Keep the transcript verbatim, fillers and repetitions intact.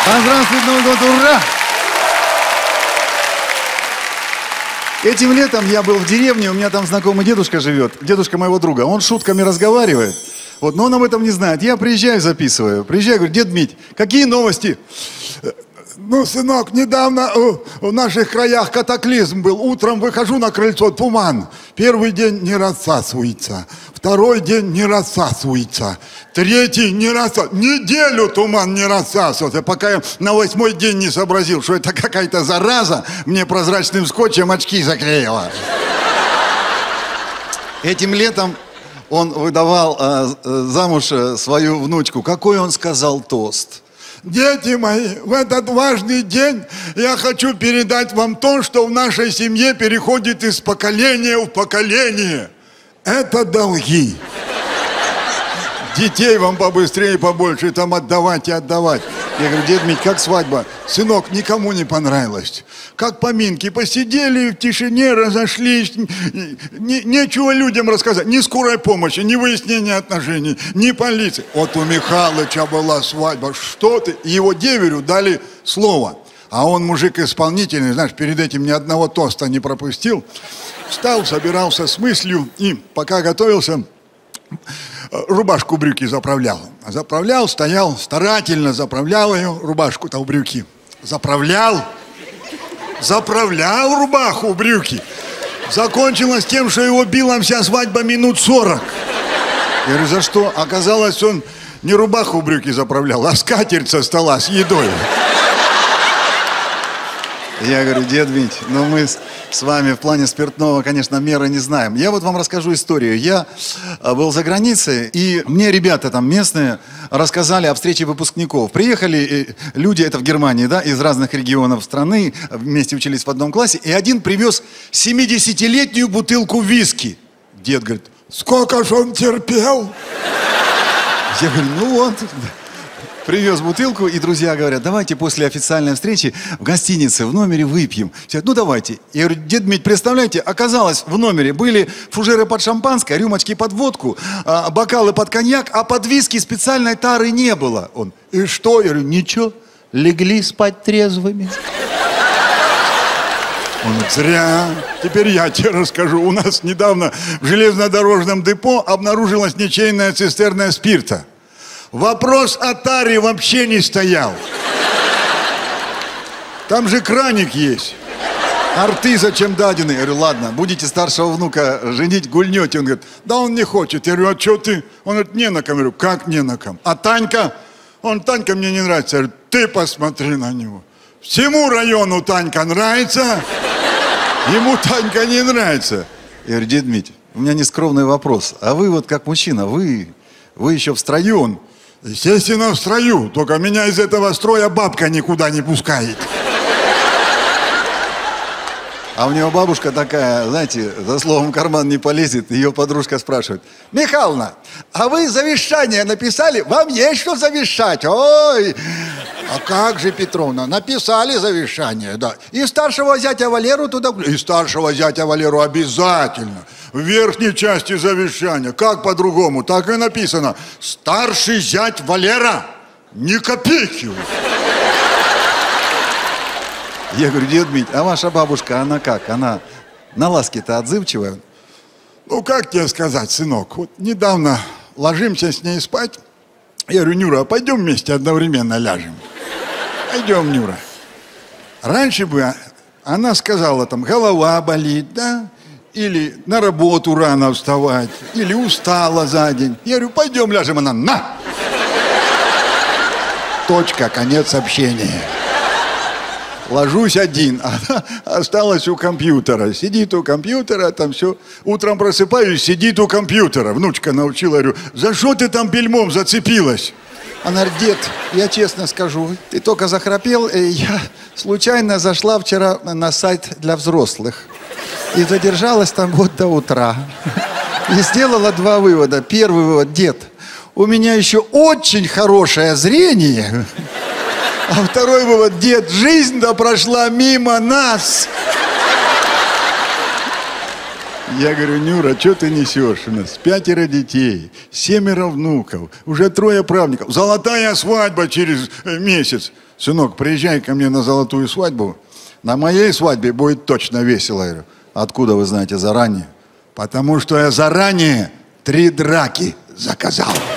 Здравствует Новый год, ура! Этим летом я был в деревне, у меня там знакомый дедушка живет, дедушка моего друга. Он шутками разговаривает, вот, но он об этом не знает. Я приезжаю, записываю. Приезжаю, говорю: дед Мить, какие новости? Ну, сынок, недавно в наших краях катаклизм был. Утром выхожу на крыльцо, туман. Первый день не рассасывается. Второй день не рассасывается. Третий не рассасывается. Неделю туман не рассасывался, пока я на восьмой день не сообразил, что это какая-то зараза мне прозрачным скотчем очки заклеила. Этим летом он выдавал э, замуж свою внучку. Какой он сказал тост? Дети мои, в этот важный день я хочу передать вам то, что в нашей семье переходит из поколения в поколение. Это долги. Детей вам побыстрее и побольше там отдавать и отдавать. Я говорю: дед Мить, как свадьба? Сынок, никому не понравилось. Как поминки, посидели в тишине, разошлись. Не, нечего людям рассказать. Ни скорой помощи, ни выяснения отношений, ни полиции. Вот у Михалыча была свадьба. Что ты? Его деверю дали слово. А он мужик исполнительный, знаешь, перед этим ни одного тоста не пропустил. Встал, собирался с мыслью и, пока готовился, рубашку в брюки заправлял. Заправлял, стоял, старательно заправлял ее, рубашку-то в брюки. Заправлял, заправлял рубаху в брюки. Закончилось тем, что его била вся свадьба минут сорок. Я говорю: за что? Оказалось, он не рубаху в брюки заправлял, а скатерть со стола с едой. Я говорю: дед Мить, ну мы с, с вами в плане спиртного, конечно, меры не знаем. Я вот вам расскажу историю. Я был за границей, и мне ребята там местные рассказали о встрече выпускников. Приехали люди, это в Германии, да, из разных регионов страны, вместе учились в одном классе, и один привез семидесятилетнюю бутылку виски. Дед говорит: сколько ж он терпел? Я говорю: ну вот... Привез бутылку, и друзья говорят: давайте после официальной встречи в гостинице, в номере выпьем. Все, ну давайте. Я говорю: дед Мить, представляете, оказалось, в номере были фужеры под шампанское, рюмочки под водку, а, бокалы под коньяк, а под виски специальной тары не было. Он: и что? Я говорю: ничего, легли спать трезвыми. Он: зря. Теперь я тебе расскажу. У нас недавно в железнодорожном депо обнаружилась ничейная цистерна спирта. Вопрос о таре вообще не стоял. Там же краник есть. Арты зачем дадены? Я говорю: ладно, будете старшего внука женить, гульнете. Он говорит: да он не хочет. Я говорю: а что ты? Он говорит: не на ком. Я говорю: как не на ком? А Танька? Он: Танька мне не нравится. Я говорю: ты посмотри на него. Всему району Танька нравится, ему Танька не нравится. Я говорю: дед Мить, у меня нескромный вопрос. А вы вот как мужчина, вы, вы еще в строю? Он: естественно, в строю. Только меня из этого строя бабка никуда не пускает. А у него бабушка такая, знаете, за словом в карман не полезет. Ее подружка спрашивает: Михайловна, а вы завещание написали? Вам есть что завещать? Ой! А как же, Петровна, написали завещание, да. И старшего зятя Валеру туда... И старшего зятя Валеру обязательно. В верхней части завещания. Как по-другому? Так и написано. Старший зять Валера, ни копейки. Я говорю: дед Мить, а ваша бабушка, она как? Она на ласки-то отзывчивая? Ну, как тебе сказать, сынок? Вот недавно ложимся с ней спать. Я говорю: Нюра, а пойдем вместе одновременно ляжем? Пойдем, Нюра. Раньше бы она сказала там: голова болит, да? Или на работу рано вставать, или устала за день. Я говорю: пойдем ляжем. Она: на! Точка, конец общения. Ложусь один, она осталась у компьютера. Сидит у компьютера, там все. Утром просыпаюсь, сидит у компьютера. Внучка научила, говорю: за что ты там бельмом зацепилась? Она говорит: дед, я честно скажу, ты только захрапел, и я случайно зашла вчера на сайт для взрослых. И задержалась там вот до утра. И сделала два вывода. Первый вывод: дед, у меня еще очень хорошее зрение. А второй вывод: дед, жизнь-то прошла мимо нас. Я говорю, Нюра, что ты несешь? У нас пятеро детей, семеро внуков, уже трое правнуков. Золотая свадьба через месяц. Сынок, приезжай ко мне на золотую свадьбу. На моей свадьбе будет точно весело. Я говорю, откуда вы знаете заранее? Потому что я заранее три драки заказал.